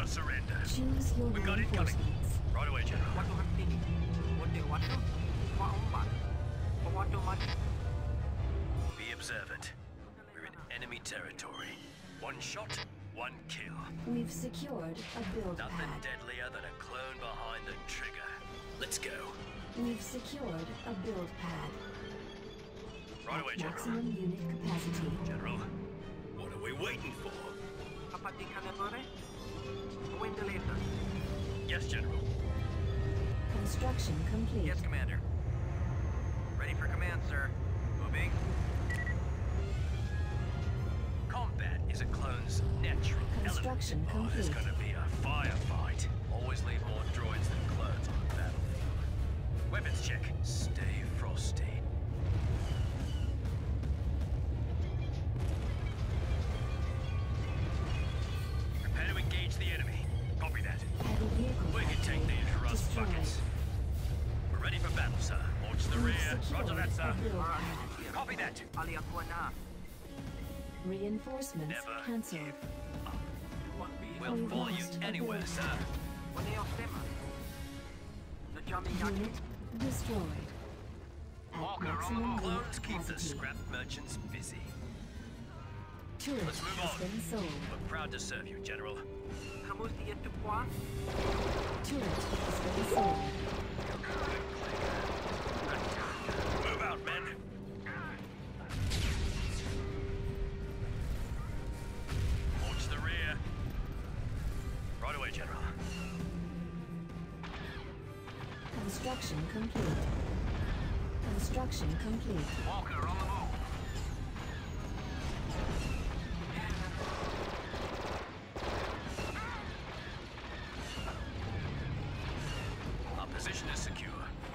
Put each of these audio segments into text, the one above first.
Never surrender. Choose your We've got incoming. reinforcements. Right away, General. Waktu henti. Waktu. Waomba. Waktu mati. Be observant. We're in enemy territory. One shot, one kill. We've secured a build Nothing pad. deadlier than a clone behind the trigger. Let's go. We've secured a build pad. Right away, General. Maximum unit capacity. General, what are we waiting for? Kapati Canevere? Window later. Yes, General. Construction complete. Yes, Commander. Ready for command, sir. Moving. Combat is a clone's natural Construction element. Oh, there's complete. gonna be a firefight. Always leave more droids than clones on the battlefield. Weapons check. Stay frosty. Prepare to engage the enemy. Copy that. Heavy vehicle We can take factory these rust destroyed. buckets. We're ready for battle, sir. Launch the We've rear. secured Roger that, a sir. build pad. Copy that. Ali Aquana. Reinforcements Never cancelled. give up. We'll We've follow you lost a anywhere, build sir. pad. Waneo Sema. Najami Yaki. Unit destroyed. At Walker, maximum unit Clones keep the capacity. scrap merchants busy. Turret Let's move has on. been sold. We're proud to serve you, General. Kamus dia tu kuah. Turret has been sold. Move out, men. Launch the rear. Right away, General. Construction complete. Construction complete. Walker on the move. Our position is secure.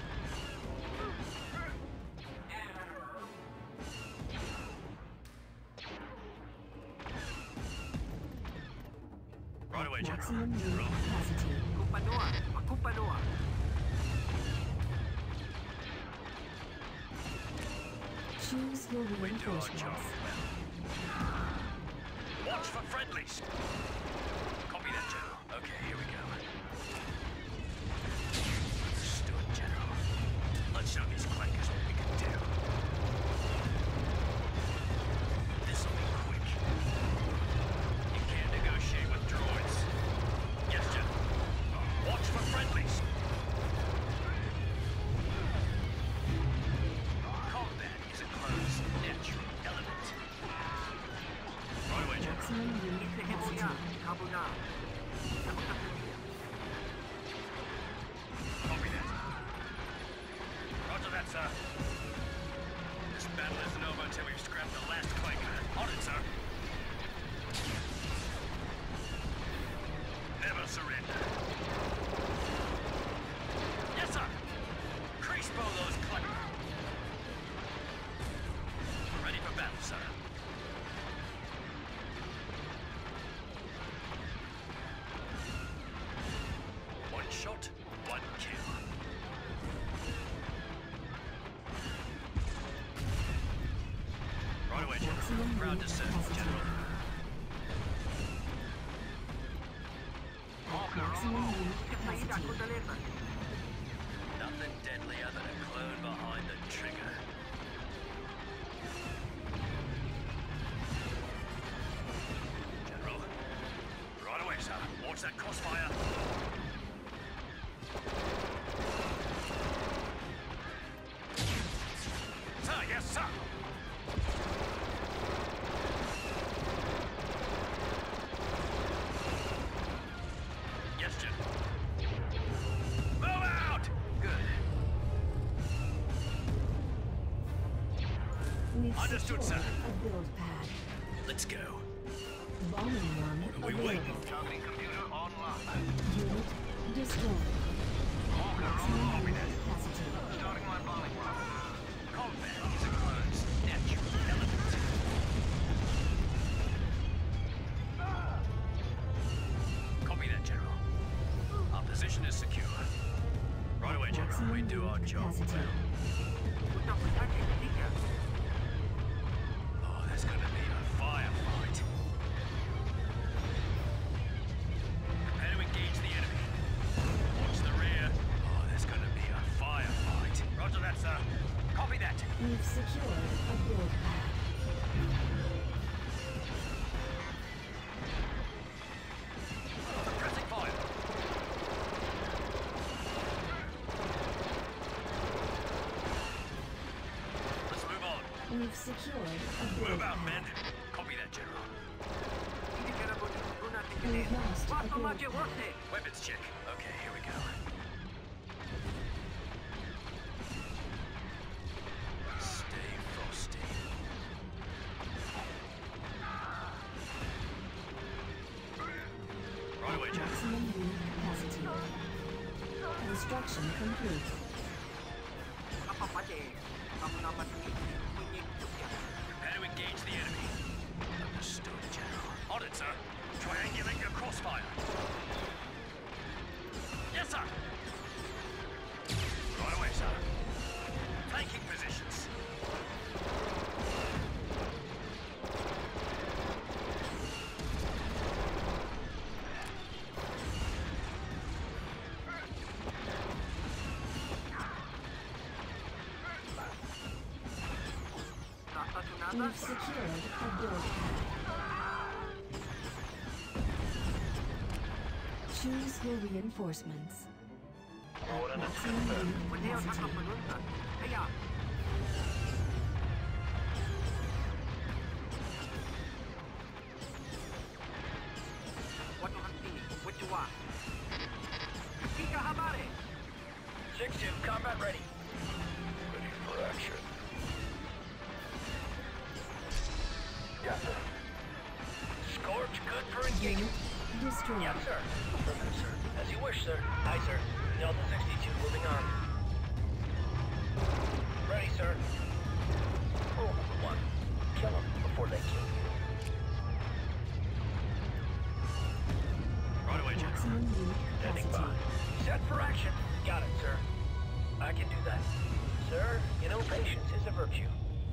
Right away, General. Maximum unit General. capacity. Kupadua. Makupadua. Choose your We do our reinforcements. job well. Watch for friendlies. Copy that, General. Okay, here we go. Understood, General. Let's show these clankers what we can do. This'll be quick. You can't negotiate with droids. Yes, General. Watch for friendlies. Combat is a clone's natural element. Right away, General. Maximum unit Sehemuya. capacity. Kabuna. Nakutakulia. Copy that. Roger that, sir. This battle isn't over until we've scrapped the last clanker. On it, sir. Never surrender. Yes, sir. Crease bow those clankers. Ready for battle, sir. One shot, one kill. Right away, General. Maximum Proud to unit serve you, capacity. General. Maximum unit Kasaida capacity. aku deliver. Nothing deadlier than a clone behind the trigger. General. Right away, sir. Watch that crossfire. Sir, yes, sir. Yes, General. Move out! Good. We've Understood, secured sir. a build pad. Let's go. Bombing run What are we available. waiting for? Targeting computer online. Unit destroyed. Maximum unit capacity. Starting my bombing run. Combat is a clone's natural element. Copy that, General. Our position is secure. Right away, General. We do our job Capacity. well. Untuk mencapai ketiga. Oh, there's gonna be a firefight. Prepare We've secured a build pad. Pressing fire. Let's move on. We've secured a build Move out, men. pad. Copy that, General. We've lost a build pad. Weapons check. Okay, here we go. Stay frosty. Right away, General. Maximum unit capacity. Construction complete. Prepare to engage the enemy. Understood, General. On it, sir. Triangulate your crossfire. Yes, sir. Right away, sir. Taking positions. We've secured a build pad. Choose your reinforcements. At maximum unit capacity. Six-two, combat ready. Ready for action. Yes, sir. Scorch, good for engagement. Unit destroyed. Yes, sir. Affirmative, sir. As you wish, sir. Aye, sir. Delta 62, moving on. Ready, sir. Rule number 1. Kill them before they kill you. Right away, General. Maximum unit Standing by. capacity. Set for action. Got it, sir. I can do that. Sir, you know patience is a virtue.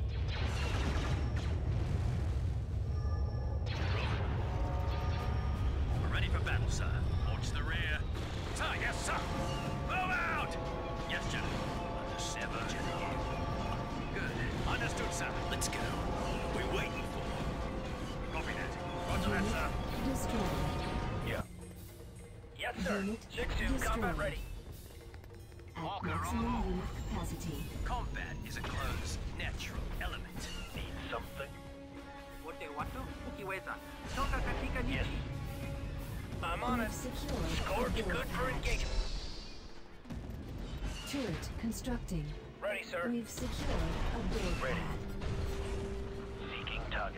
We're ready for battle, sir. Watch the rear. Sir, yes, sir. Move out! Yes, General. Understood, General. Good. Understood, sir. Let's go. We're waiting for. Copy that. Roger that, sir. Unit destroyed. Yeah. Yes, sir. Unit 6-2, combat destroyed. ready. At maximum unit capacity. Combat is a closed, natural element. Need something? Yes. I'm on it. We've secured a Scorch, build good for pad. engagement. Turret constructing. Ready, sir. We've secured a build Ready. pad. Seeking target.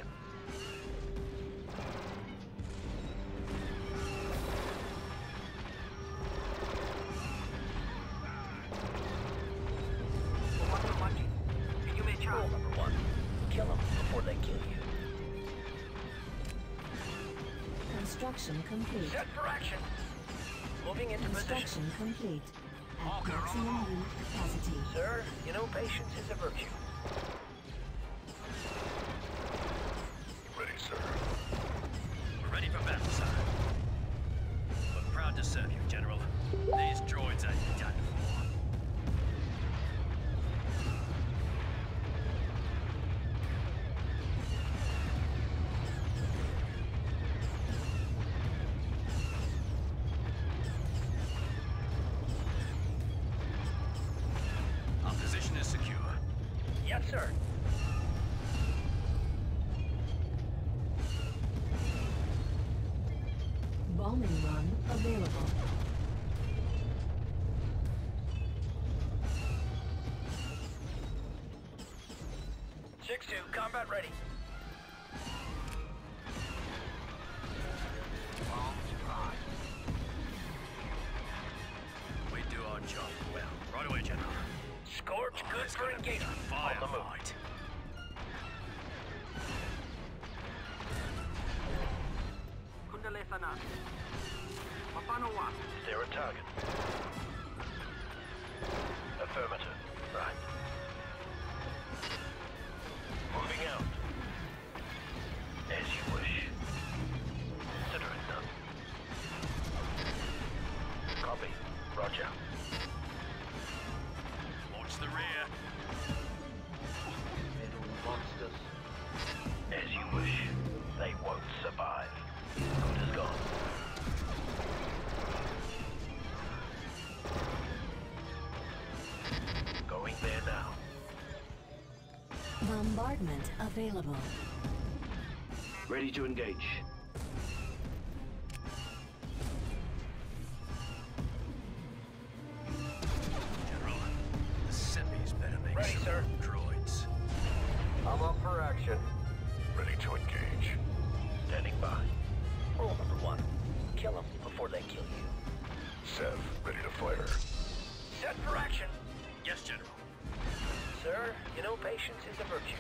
Rule number 1. Kill them before they kill you. Construction complete. Set for action. Moving into position. Construction complete. At maximum unit capacity. Sir, you know patience is a virtue. Ready, sir. We're ready for battle, sir. We're proud to serve you, General. These droids are done for. Our position is secure. Yes, sir. Bombing run available. 6-2, combat ready. We do our job well. Right away, General. Scorch, good It's for gonna be a engagement. On the move. firefight. Is there a target? Affirmative. Right. Moving out. As you wish. Consider it done. Copy. Roger. Watch the rear. Bombardment available. Ready to engage. General, the Seppies better make Ready, some sir. droids. I'm up for action. Ready to engage. Standing by. Rule number 1. Kill them before they kill you. Sev, ready to fire. Set for action. Yes, General. Sir, you know patience is a virtue.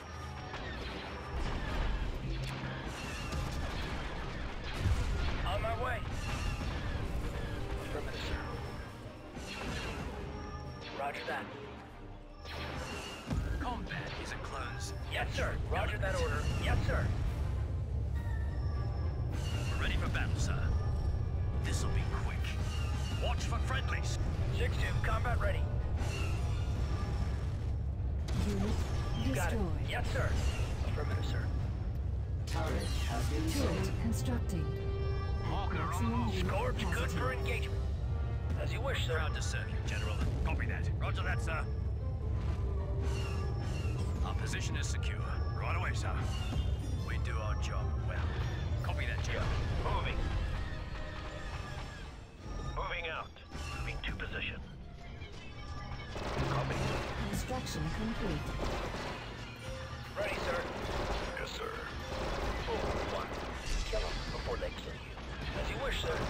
On my way. Affirmative, sir. Roger that. Combat is a close. Yes, sir. Roger that order. Yes, sir. We're ready for battle, sir. This'll be quick. Watch for friendlies. 6-2, combat ready. Unit You got it. destroyed. Yes, sir. Affirmative, sir. Turret constructing. At maximum unit Scorch, good capacity. for engagement. As you wish, sir. Proud to serve you, General. Copy that. Roger that, sir. Our position is secure. Right away, sir. We do our job well. Copy that, General. Moving. Moving out. Moving to position. Copy. Construction complete. Ready, sir. Yes, sir. Rule 1. Kill them before they kill you. As you wish, sir.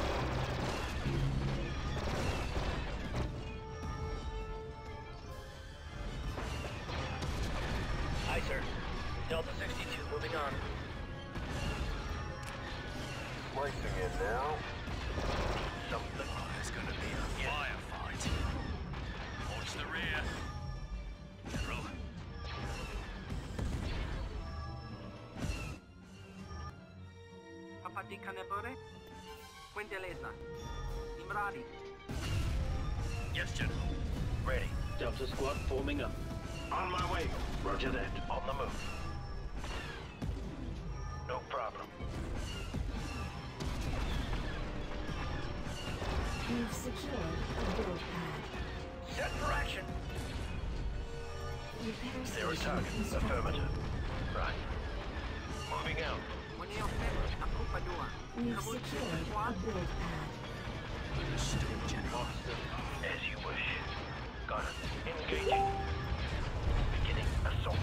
Aye, sir. Delta 62, moving on. Placing in now. Something. Oh, it's gonna be a firefight. Watch the rear. General. Kapatikanebore. Quinteleza. Imradi. Yes, General. Ready. Delta Squad forming up. On my way. Roger that. On the move. No problem. We've secured a build pad. Set for action. Repair Zero station target. constructed. Affirmative. Right. Moving out. Muneo Fem. Akupa Dua. We've Kabut secured a Squad. build pad. Understood, General. As you wish. Got it. Engaging. Beginning assault.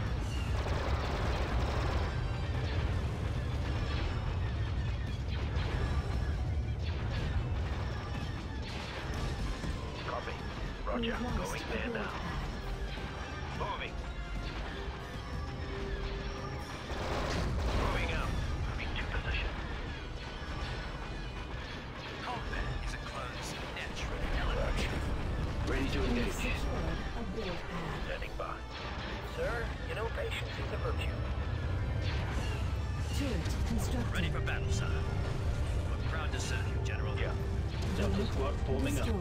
Copy. Roger. We've lost Going a there build now. pad. Moving. Moving out. Moving to position. Combat is a close, natural element. Ready to We've engage. secured a build pad. Standing by. Sir, you know patience is a virtue. Turret constructed. Ready for battle, sir. We're proud to serve you, General. Yeah. Delta Squad forming up. Destroyed.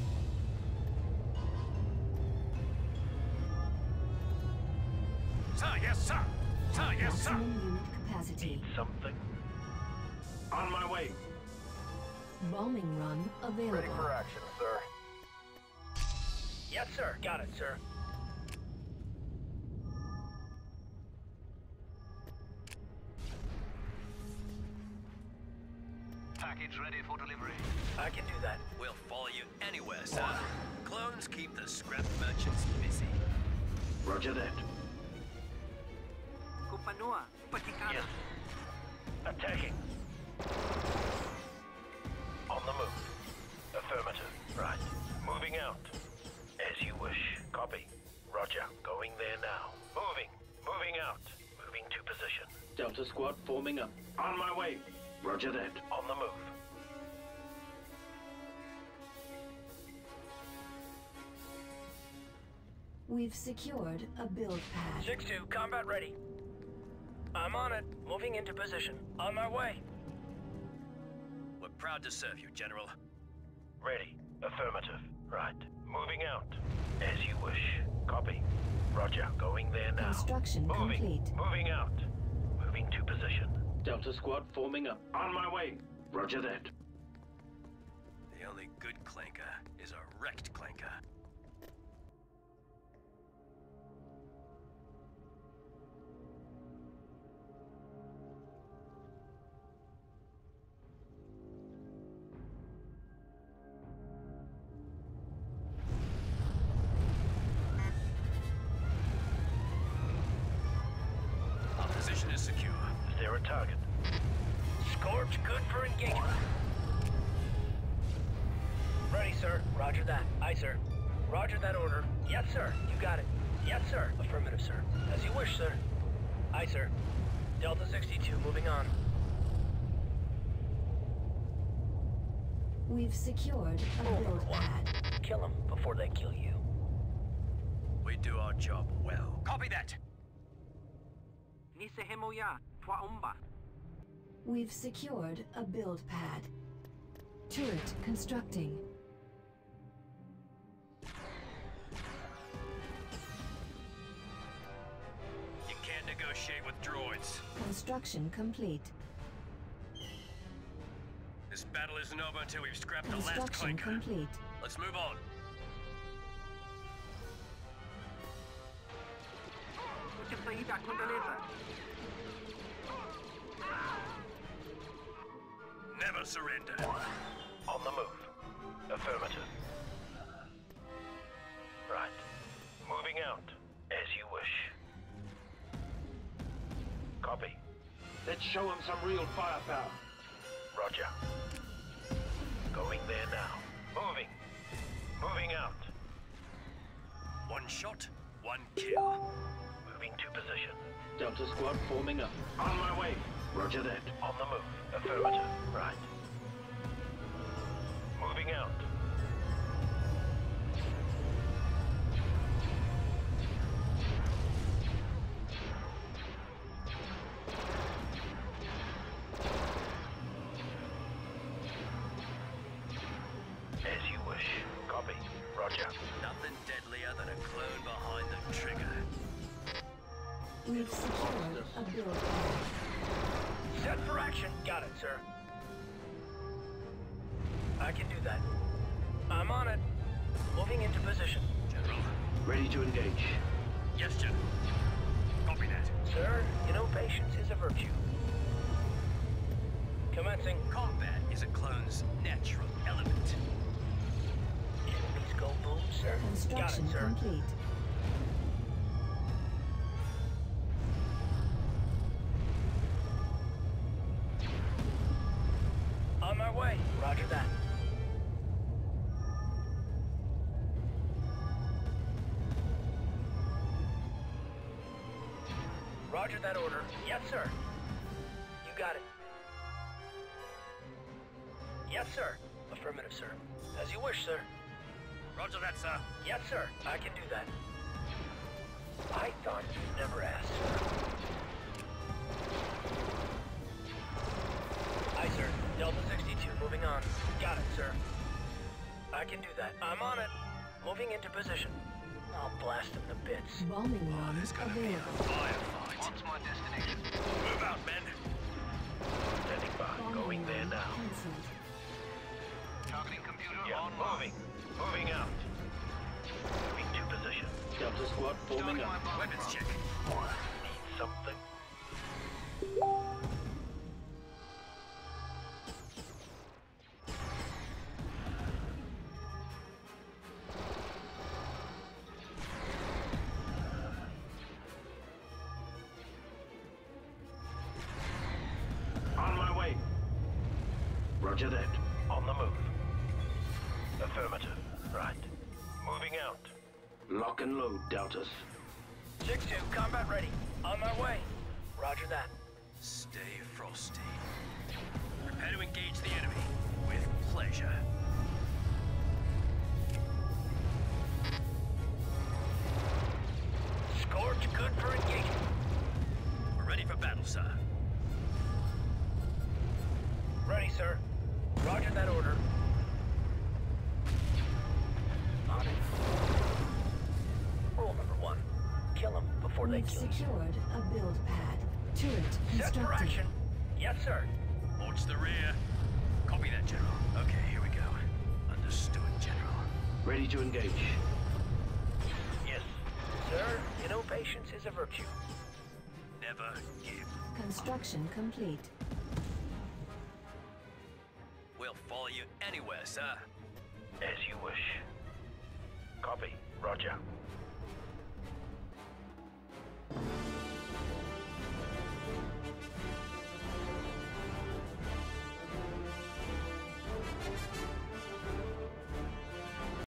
Sir, yes, sir. Sir, yes, sir. Maximum unit capacity. Something. On my way. Bombing run available. action, sir. Yes, sir. Got it, sir. Package ready for delivery. I can do that. We'll follow you anywhere, sir. Clones keep the scrap merchants busy. Roger that. Kupanua. Patikana. Yes. Attacking. On the move. Affirmative. Right. Moving out. As you wish. Copy. Roger. Going there now. Moving. Moving out. Moving to position. Delta Squad forming up. On my way. Roger that. On the move. We've secured a build pad. 6-2, combat ready. I'm on it. Moving into position. On my way. We're proud to serve you, General. Ready. Affirmative. Right. Moving out. As you wish. Copy. Roger. Going there now. Construction Moving. complete. Moving out. Moving to position. Delta Squad forming up. On my way. Roger that. The only good clanker is a wrecked clanker. a target. Scorch, good for engagement. Ready, sir. Roger that. Aye, sir. Roger that order. Yes, sir. You got it. Yes, sir. Affirmative, sir. As you wish, sir. Aye, sir. Delta 62, moving on. We've secured a build pad. Kill them before they kill you. We do our job well. Copy that. Ni sehemu ya twaomba. We've secured a build pad. Turret constructing. You can't negotiate with droids. Construction complete. This battle isn't over until we've scrapped the last Construction clanker. complete. Let's move on. Utipsaida kundeleza. Never surrender. On the move. Affirmative. Right. Moving out. As you wish. Copy. Let's show him some real firepower. Roger. Going there now. Moving. Moving out. One shot, one kill. Moving to position. Delta Squad forming up. On my way. Roger that. On the move. Affirmative. Right. Moving out. As you wish. Copy. Roger. Nothing deadlier than a clone behind the trigger. We've secured a build pad. Set for action. Got it, sir. I can do that. I'm on it. Moving into position. General. Ready to engage. Yes, General. Copy that. Sir, you know patience is a virtue. Commencing. Combat is a clone's natural element. Enemies go boom, sir. Got Construction it, sir. complete. On my way. Roger that. Roger that order. Yes, sir. You got it. Yes, sir. Affirmative, sir. As you wish, sir. Roger that, sir. Yes, sir. I can do that. I thought you'd never ask, sir. Aye, sir. Delta 62, moving on. Got it, sir. I can do that. I'm on it. Moving into position. I'll blast them to bits. Bombing Oh, run there's gonna be a available. firefight. What's my destination? Move out, men. Standing by. Bombing Going there run now. cancelled. Targeting computer online. Moving out. Moving to position. Delta Squad forming up. Weapons check. Need something? On my way. Roger that. On the move. Affirmative. Right. Moving out. Lock and load, Deltas. 6-2, combat ready. On my way. Roger that. Stay frosty. Prepare to engage the enemy with pleasure. Scorch, good for engagement. We're ready for battle, sir. Ready, sir. Roger that order. On it. Rule number 1. Kill them before they We've kill you. secured a build pad. Turret Set for constructed. action. Yes, sir. Watch the rear. Copy that, General. Okay, here we go. Understood, General. Ready to engage. Yes. Sir, you know patience is a virtue. Never give. Construction complete. We'll follow you anywhere, sir. As you wish. Copy. Roger.